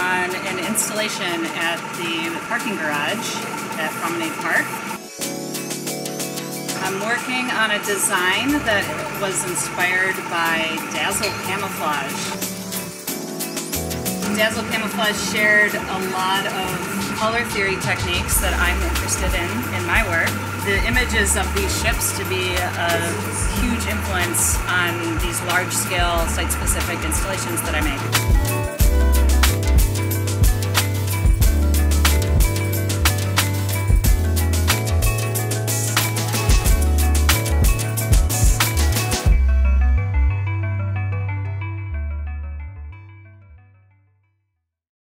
on an installation at the parking garage at Promenade Park. I'm working on a design that was inspired by Dazzle Camouflage. Dazzle Camouflage shared a lot of color theory techniques that I'm interested in my work. The images of these ships to be a huge influence on these large-scale, site-specific installations that I make.